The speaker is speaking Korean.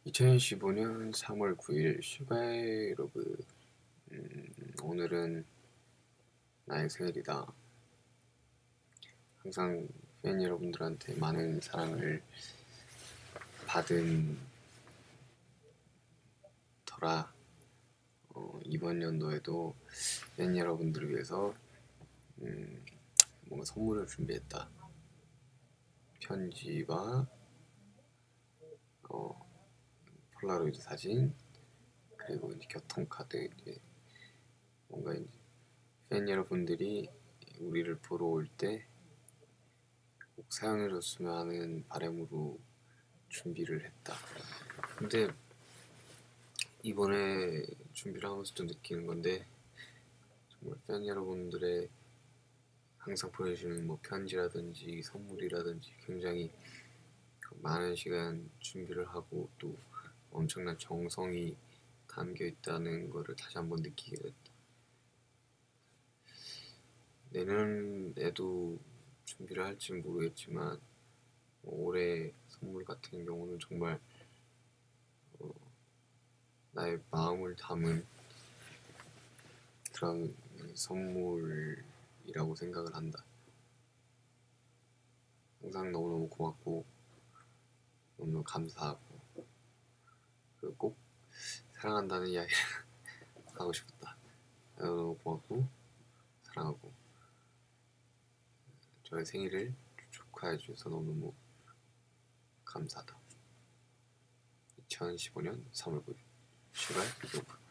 2015년 3월 9일 슈가의 로그. 오늘은 나의 생일이다. 항상 팬 여러분들한테 많은 사랑을 받은 터라 이번 연도에도 팬 여러분들을 위해서 뭔가 선물을 준비했다. 편지와 폴라로이드 사진, 그리고 이제 교통카드. 이제 뭔가 이제 팬 여러분들이 우리를 보러 올 때 꼭 사용해줬으면 하는 바람으로 준비를 했다. 근데 이번에 준비를 하면서 좀 느끼는 건데, 정말 팬 여러분들의 항상 보내주시는 뭐 편지라든지 선물이라든지 굉장히 많은 시간 준비를 하고 또 엄청난 정성이 담겨 있다는 거를 다시 한번 느끼게 됐다. 내년에도 준비를 할지 모르겠지만 올해 선물 같은 경우는 정말 나의 마음을 담은 그런 선물이라고 생각을 한다. 항상 너무너무 고맙고 너무너무 감사하고, 그리고 꼭 사랑한다는 이야기를 하고 싶었다. 너무 고맙고 사랑하고 저의 생일을 축하해 주셔서 너무너무 감사하다. 2015년 3월 9일 슈가의 로그.